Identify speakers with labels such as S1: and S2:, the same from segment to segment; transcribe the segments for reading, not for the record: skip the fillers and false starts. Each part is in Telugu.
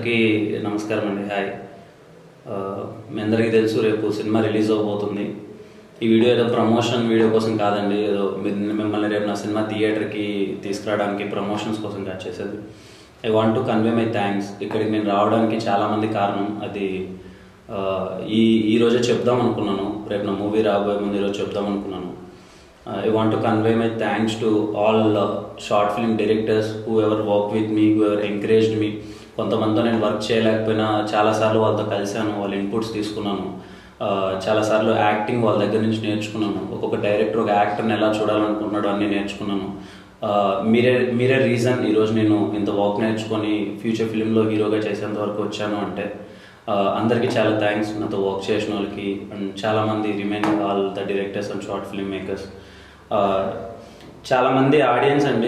S1: అందరికీ నమస్కారం అండి. హాయ్. మీ అందరికీ తెలుసు రేపు సినిమా రిలీజ్ అవబోతుంది. ఈ వీడియో ఏదో ప్రమోషన్ వీడియో కోసం కాదండి, ఏదో మిమ్మల్ని రేపు నా సినిమా థియేటర్కి తీసుకురావడానికి ప్రమోషన్స్ కోసం కాదు చేసేది. I want to convey my thanks. ఇక్కడికి నేను రావడానికి చాలామంది కారణం. అది ఈరోజే చెప్దాం అనుకున్నాను, రేపు నా మూవీ రాబోయే ముందు ఈరోజు చెప్దాం అనుకున్నాను. I want to convey my thanks to all short film directors who ever worked with me, who ever encouraged me. కొంతమందితో నేను వర్క్ చేయలేకపోయినా చాలాసార్లు వాళ్ళతో కలిశాను, వాళ్ళ ఇన్పుట్స్ తీసుకున్నాను. చాలాసార్లు యాక్టింగ్ వాళ్ళ దగ్గర నుంచి నేర్చుకున్నాను. ఒక్కొక్క డైరెక్టర్ ఒక యాక్టర్ని ఎలా చూడాలనుకుంటున్నాడో అన్నీ నేర్చుకున్నాను. మీరే రీజన్ ఈరోజు నేను ఇంత వర్క్ నేర్చుకొని ఫ్యూచర్ ఫిలింలో హీరోగా చేసేంత వరకు వచ్చాను అంటే అందరికీ చాలా థ్యాంక్స్. నాతో వర్క్ చేసిన వాళ్ళకి అండ్ చాలామంది remaining all the directors and short film makers. చాలామంది ఆడియన్స్ అండి,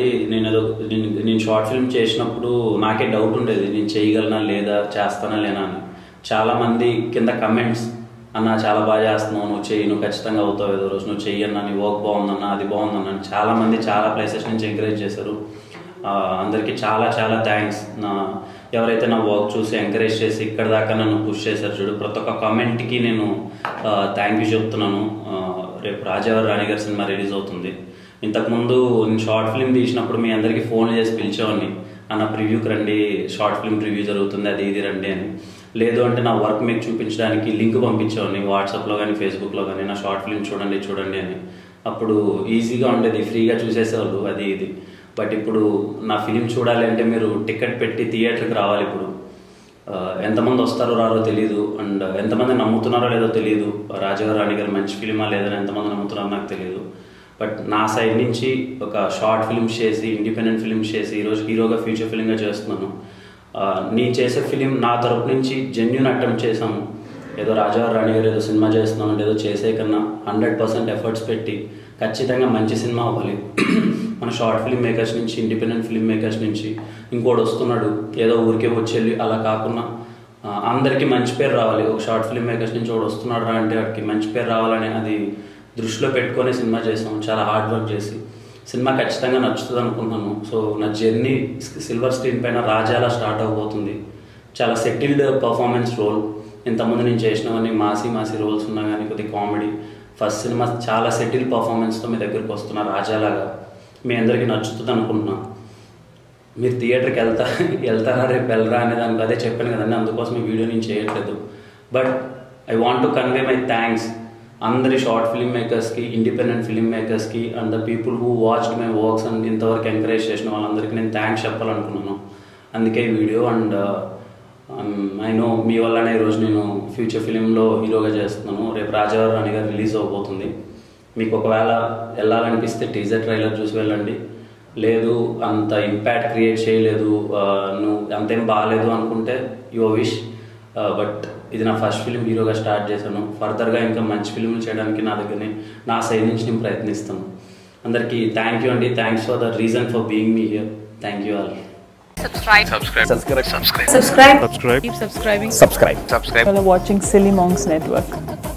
S1: నేను షార్ట్ ఫిల్మ్ చేసినప్పుడు నాకే డౌట్ ఉండేది, నేను చేయగలనా లేదా, చేస్తానా లేనా అని. చాలామంది కింద కమెంట్స్, అన్న చాలా బాగా చేస్తున్నావు, నువ్వు చెయ్యి, నువ్వు ఖచ్చితంగా అవుతావు ఏదో రోజు, నువ్వు చెయ్యన్నా, నీ వర్క్ బాగుందన్నా, అది బాగుందన్నా చాలామంది చాలా ప్లేసెస్ నుంచి ఎంకరేజ్ చేశారు. అందరికీ చాలా చాలా థ్యాంక్స్. ఎవరైతే నా వర్క్ చూసి ఎంకరేజ్ చేసి ఇక్కడ దాకా నన్ను పుష్ చేశారు చూడు, ప్రతి ఒక్క కామెంట్కి నేను థ్యాంక్ యూ చెప్తున్నాను. రేపు రాజావారి రాణి గారి సినిమా రిలీజ్ అవుతుంది. ఇంతకుముందు నేను షార్ట్ ఫిల్మ్ తీసినప్పుడు మీ అందరికీ ఫోన్ చేసి పిలిచేవాడిని, అన్న ప్రివ్యూకి రండి, షార్ట్ ఫిల్మ్ రివ్యూ జరుగుతుంది, అది ఇది రండి అని. లేదు అంటే నా వర్క్ మీకు చూపించడానికి లింక్ పంపించేవాడిని వాట్సాప్లో కానీ ఫేస్బుక్లో కానీ, నా షార్ట్ ఫిల్మ్ చూడండి అని. అప్పుడు ఈజీగా ఉండేది, ఫ్రీగా చూసేసేవాళ్ళు అది ఇది. బట్ ఇప్పుడు నా ఫిలిం చూడాలి అంటే మీరు టికెట్ పెట్టి థియేటర్కి రావాలి. ఇప్పుడు ఎంతమంది వస్తారో రారో తెలియదు, అండ్ ఎంతమంది నమ్ముతున్నారో లేదో తెలియదు. రాజావారి రాణి గారు మంచి ఫిలిమా లేదని ఎంతమంది నమ్ముతున్నారో నాకు తెలియదు. బట్ నా సైడ్ నుంచి ఒక షార్ట్ ఫిల్మ్స్ చేసి, ఇండిపెండెంట్ ఫిల్మ్స్ చేసి ఈరోజు హీరోగా ఫ్యూచర్ ఫిలింగా చేస్తున్నాను. నేను చేసే ఫిలిం నా తరపు నుంచి జెన్యూన్ అటెంప్ట్ చేశాము. ఏదో రాజావారి రాణి గారు ఏదో సినిమా చేస్తున్నాం అంటే ఏదో చేసే కన్నా 100% ఎఫర్ట్స్ పెట్టి ఖచ్చితంగా మంచి సినిమా అవ్వాలి. మన షార్ట్ ఫిల్మ్ మేకర్స్ నుంచి, ఇండిపెండెంట్ ఫిల్మ్ మేకర్స్ నుంచి ఇంకోటి వస్తున్నాడు, ఏదో ఊరికే వచ్చేళ్ళి అలా కాకుండా అందరికీ మంచి పేరు రావాలి. ఒక షార్ట్ ఫిల్మ్ మేకర్స్ నుంచి ఒకటి వస్తున్నాడు రా అంటే వాడికి మంచి పేరు రావాలని అది దృష్టిలో పెట్టుకొని సినిమా చేసాం. చాలా హార్డ్ వర్క్ చేసి సినిమా ఖచ్చితంగా నచ్చుతుంది అనుకుంటున్నాను. సో నా జర్నీ సిల్వర్ స్క్రీన్ పైన రాజాలా స్టార్ట్ అవబోతుంది. చాలా సెటిల్డ్ పర్ఫార్మెన్స్ రోల్. ఇంతకుముందు నేను చేసినవన్నీ మాసి రోల్స్ ఉన్నా కానీ కొద్దిగా కామెడీ. ఫస్ట్ సినిమా చాలా సెటిల్ పర్ఫార్మెన్స్తో మీ దగ్గరికి వస్తున్నా రాజాలాగా. మీ అందరికీ నచ్చుతుంది అనుకుంటున్నా. మీరు థియేటర్కి వెళ్తారా రేపు వెళ్ళరా అనే దానికి అదే చెప్పాను కదండి, అందుకోసం ఈ వీడియో నేను చేయట్లేదు. But I want to convey my thanks అందరి షార్ట్ ఫిల్మ్ మేకర్స్కి, ఇండిపెండెంట్ ఫిల్మ్ మేకర్స్కి and the people who watched my works and ఇంతవరకు ఎంకరేజ్ చేసిన వాళ్ళందరికీ నేను థ్యాంక్స్ చెప్పాలనుకున్నాను. అందుకే ఈ వీడియో. అండ్ ఐ నో మీ వల్లనే ఈరోజు నేను ఫ్యూచర్ ఫిలింలో హీరోగా చేస్తున్నాను. రేపు రాజావారి రాణి గారు రిలీజ్ అవబోతుంది. మీకు ఒకవేళ వెళ్ళాలనిపిస్తే టీజర్ ట్రైలర్ చూసి వెళ్ళండి. లేదు అంత ఇంపాక్ట్ క్రియేట్ చేయలేదు, నువ్వు అంతేం బాగాలేదు అనుకుంటే యువర్ విష్. బట్ ఇది నా ఫస్ట్ ఫిలిం, హీరోగా స్టార్ట్ చేశాను. ఫర్దర్గా ఇంకా మంచి ఫిలింలు చేయడానికి నా సైడ్ నుంచి నేను ప్రయత్నిస్తాను. అందరికీ థ్యాంక్ యూ అండి. Thanks for the reason for being me here. Thank you all.
S2: Subscribe.
S3: Keep subscribing.
S2: You're watching Silly Monks Network.